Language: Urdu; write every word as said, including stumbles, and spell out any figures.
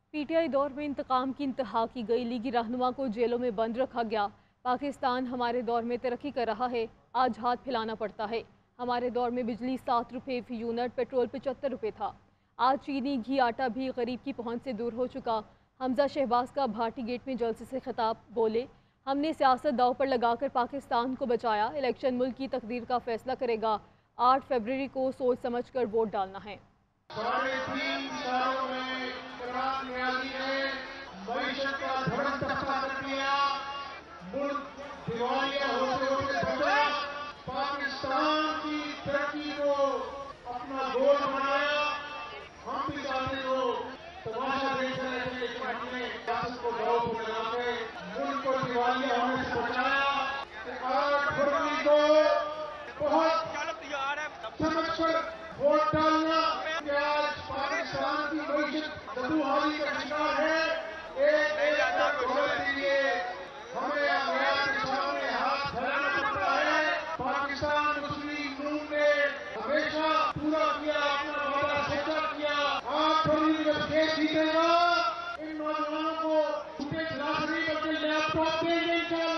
پی ٹی آئی دور میں انتقام کی انتہا کی گئی، لیگی رہنما کو جیلوں میں بند رکھا گیا۔ پاکستان ہمارے دور میں ترقی کر رہا ہے، آج ہاتھ پھیلانا پڑتا ہے۔ ہمارے دور میں بجلی سات روپے فی یونٹ، پیٹرول پچہتر روپے تھا۔ آج چینی، گھی، آٹا بھی غریب کی پہنچ سے دور ہو چکا۔ حمزہ شہباز کا بھارٹی گیٹ میں جلسے سے خطاب، بولے ہم نے سیاست داؤ پر لگا کر پاکستان کو بچایا، الیکشن ملک کی تقدیر کا فیصلہ کرے گا، آٹھ فروری کو سوچ سمجھ کر ووٹ ڈالنا ہے۔ ساڑھے تین سالوں میں کران نیازی نے معیشت کا دھڑم تختہ کر دیا، ملک دیوالیہ ہوتے ہوتے بچا، پاکستان کی ترقی کو اپنا گول بنایا۔ ہم بھی چاہتے ہو تماشا دیکھتے رہتے، لیکن ہم نے ریاست کو داؤ پر لگا کے ملک کو دیوالیہ ہونے سے بچایا کہ آٹھ فروری کو بہت سمجھ کر ووٹ ڈالنا۔ کہ آج پاکستان کی معیشت بدحالی کا شکار ہے، ایک ایک تک دولت کے لیے ہمیں اغیار کے سامنے ہاتھ پھیلانا پڑتا ہے۔ پاکستان مسلم نون نے ہمیشہ پورا کیا، اپنا وعدہ سچا کیا۔ آٹھ فروری جب کیس جیتے گا، ان نوجوانوں کو جھوٹے گلاس نہیں بلکہ لیپ ٹاپ دیں گے انشاءاللہ۔